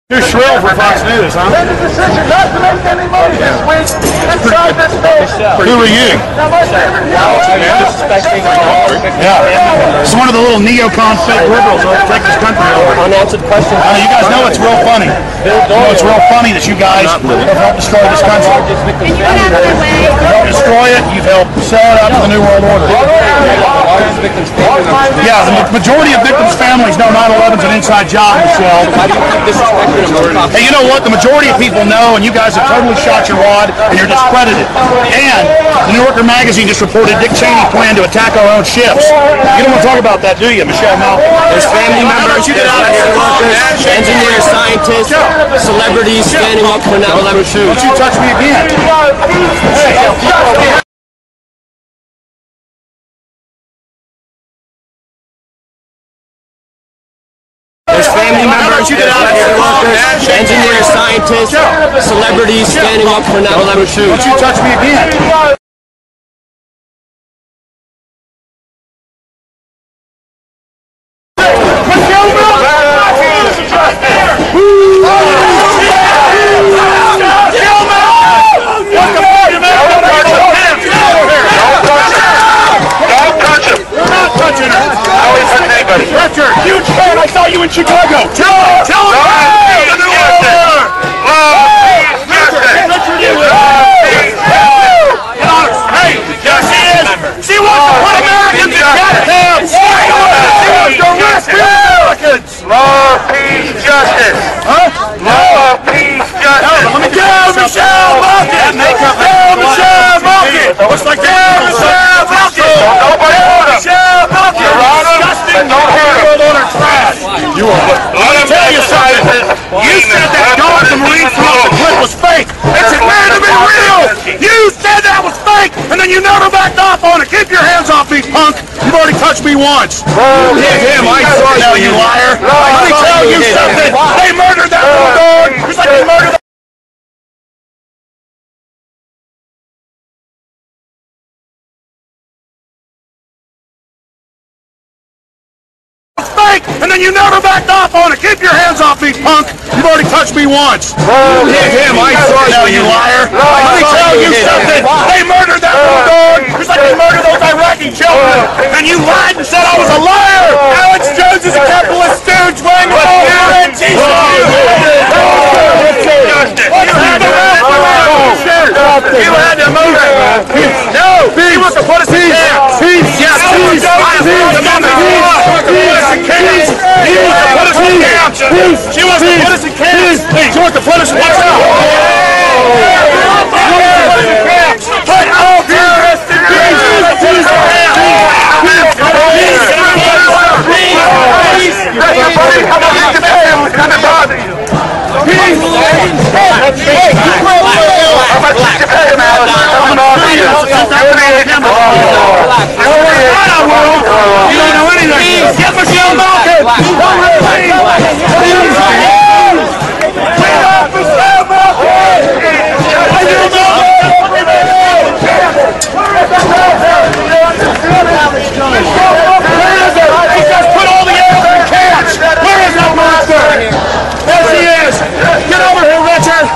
Too shrill for Fox News, huh? Made the decision not to make any money this week inside this state. Who are you? Yeah. It's one of the little neocon fake liberals who take this country over. Unanswered questions. You guys know it's real funny. It's real funny that you guys have helped destroy this country. You've helped destroy it. You've helped sell it out to the New World Order. Yeah, the majority of victims' families know 9/11's an inside job, Michelle. Hey, you know what? The majority of people know, and you guys have totally shot your wad, and you're discredited. And the New Yorker magazine just reported Dick Cheney's plan to attack our own ships. You don't want to talk about that, do you, Michelle Malkin? There's family members, engineers, scientists, celebrities standing up for 9/11 shoes. Don't you touch me again. Hey. There's family members, engineers, scientists, celebrities standing up for 9/11 shoes. Don't you touch me again. Richard, huge fan. I saw you in Chicago. Tell him. Hey, there she is. She wants to put Americans in goddamn. She wants to arrest Americans. Love, peace, justice. Huh? Love, peace, justice. Let me go, Michelle Malkin. Michelle Malkin. Looks like Michelle Malkin. Nobody hurt him. Michelle Malkin. But don't hurt him. You are. Let me tell you something. You said that dog the Marine from off the cliff was fake. It's admitted to be real. You said that was fake, and then you never backed off on it. Keep your hands off me, punk. You've already touched me once. You hit him. I saw you, you liar. Let me tell you something. They murdered that little dog. Just like they murdered. And then you never backed off on it. Keep your hands off me, punk. You've already touched me once. You hit him. I saw you, you liar. Let me tell you something. They murdered that little dog, just like they murdered those Iraqi children. And you lied and said I was a liar. Alex Jones is a capitalist stooge wearing a red t-shirt. You had to move it. No. He wants to put us in camp. Yes, peace. She wants to put us in camps. She wants to put us in camps. Put all terrorists in camps. You don't know anything. Get Michelle Malkin. Get over here, Richard!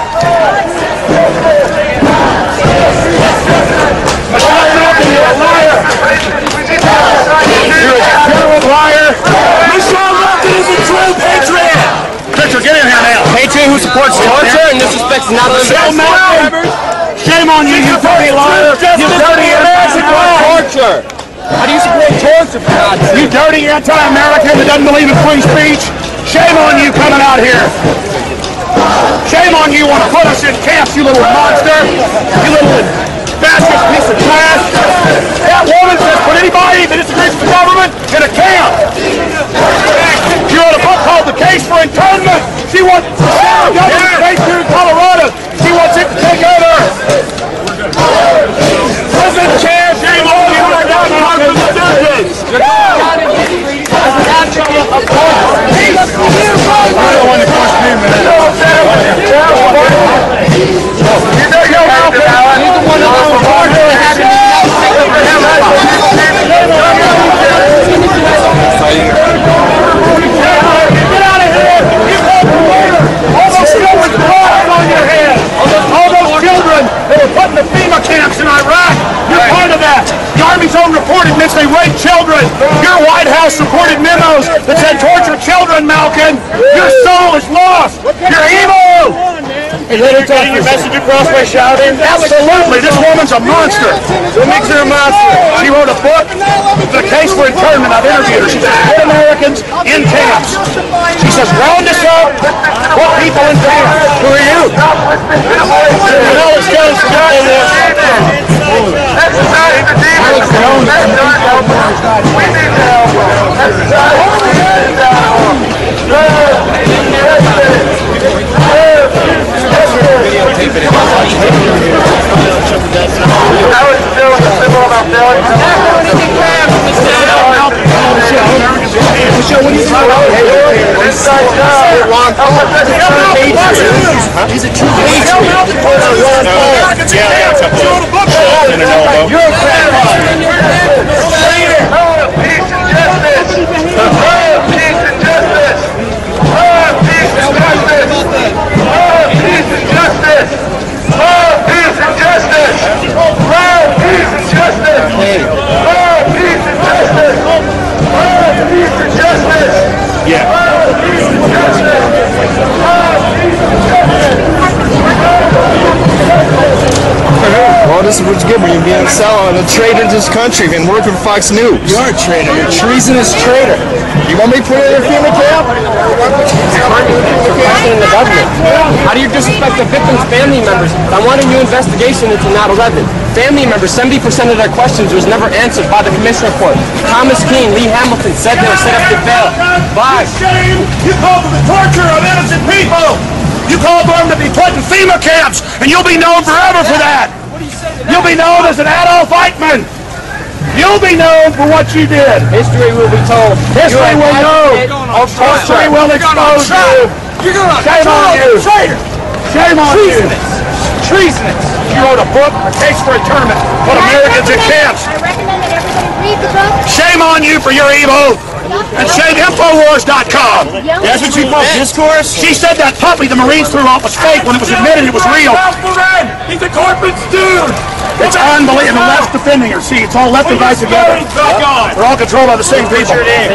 Michelle Malkin, you're a liar! You're a general liar! Michelle Malkin is a true patriot! Richard, get in here now! Patriot who supports torture and disrespects Michelle Malkin! Shame on you, you dirty liar! You dirty torture! How do you support torture, for God's sake? You dirty anti-American that doesn't believe in free speech! Shame on you coming out here! Shame on you, want to put us in camps, you little monster! You little bastard piece of trash! That woman says put anybody that disagrees with the government in a camp! She wrote a book called The Case for Internment! She wants the government case here in Colorado! She wants it to take over! Prison chair, shame on you! I got the stupid! I don't want to push me, man. You know you're good. Your White House supported memos that said torture children, Malkin. Your soul is lost. You're evil. Hey, let her talk. Your message across by shouting? Absolutely. This woman's a monster. What makes her a monster? She wrote a book, The Case for Internment. I've interviewed her. She says, put Americans in camps. She says, round us up, put people in camps. Who are you? Alex Jones. Alex Jones. We need help. Alex Jones, the symbol of our failure. Michelle, what are you doing? He's a true patriot. You're a Peace and justice. Peace and justice. Peace and justice. Peace and justice. Peace and justice. Peace and justice. Peace and justice. Peace and justice. Yeah. Peace and justice. Peace and justice. Well, this is what you get when you're being a sellout and a traitor to this country and working for Fox News. You are a traitor. You're a treasonous traitor. You want me to put it in a FEMA camp? In the government. How do you disrespect the victims' family members? I want a new investigation into 9/11. Family members, 70% of their questions was never answered by the commission report. Thomas Keane, Lee Hamilton said they were set up to fail. Bye. Shame! You called for the torture of innocent people! You called for them to be put in FEMA camps, and you'll be known forever for that! You'll be known as an Adolf Eichmann! You'll be known for what you did! History will be told. History will know! History will expose you! You're going on Shame on you! Traitor! Shame on you! Treasonous! You wrote a book, A Case for Internment, put Americans in camps! I recommend that everybody read the book. Shame on you for your evil! And shame Infowars.com! That's what you call discourse? She said that puppy the Marines threw off was fake when it was admitted it was real. He's a corporate dude. It's unbelievable. The left's defending her. See, it's all left and right together. We're all controlled by the same people.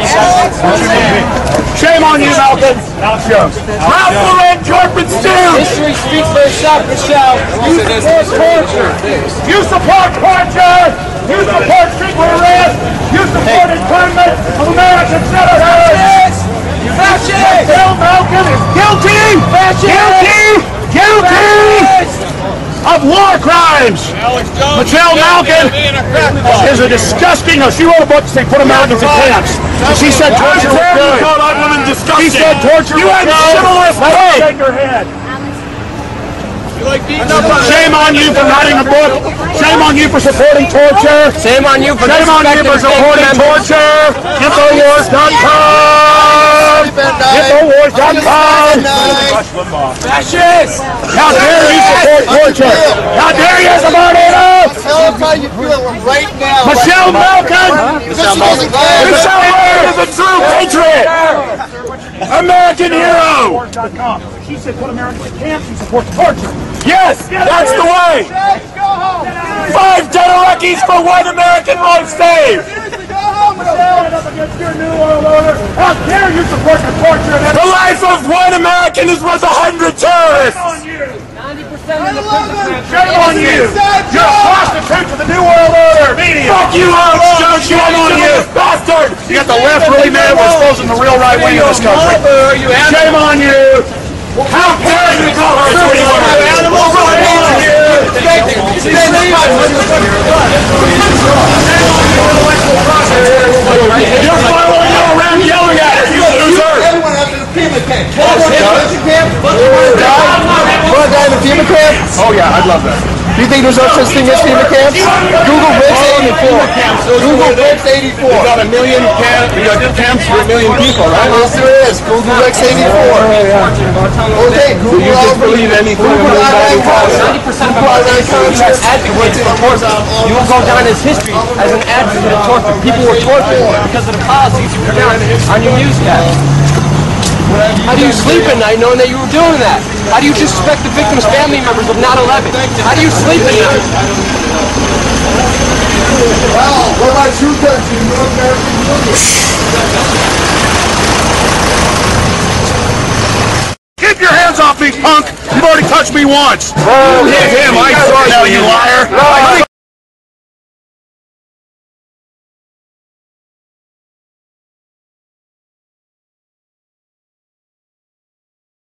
Shame on you, Malcolm. Alex Jones. Ralph Lauren, corporate dude. History speaks for itself, Michelle. You support torture. You support torture. You support secret arrest. You support internment of American citizens. Fascist. Bill Malcolm is guilty. Guilty of war crimes. Michelle Malkin is a disgusting. No, she wrote a book to say put Americans in camps. And she said torture was good. She said torture was good. Let her shake her head. Shame on you for writing a book. Shame on you for supporting torture. Shame on you for supporting torture. Infowars.com. Infowars.com. Fascist! How dare you support torture? How dare you support it? Tell us how you feel right now. Michelle Malkin. Michelle Malkin is a true patriot. American hero. She said put Americans in camps and support torture. Yes, that's the way. 5 dead Iraqis for 1 American life saved. How dare you support the torture? The life of 1 American is worth 100 terrorists. 90% of the prison Shame on you. You're a prostitute to the New World Order. Media. Fuck you, Alex Jones. Shame on you, bastard. You got the left really mad with exposing the real right wing of this country. Shame on you. How dare you call her a animal? You're following you around yelling at her, you loser! Everyone after the FEMA camp. You want to die in the FEMA camp? Oh yeah, I'd love that. Do you think there's no such thing as FEMA camps? Google Bricks 84. Google Bricks 84. We got a million camps for 1 million people, right? Yes, there is. Google Bricks 84. Okay, Google. You just believe anything. 90% of Americans advocate for torture. You will go down as history as an advocate of torture. People were tortured because of the policies you put down on your newscast. How do you sleep at night knowing that you were doing that? How do you disrespect the victims' family members of 9/11? How do you sleep at night? Well, what about you country? North American Union. Keep your hands off me, punk! You've already touched me once! You hit him, I saw you, you liar! Let me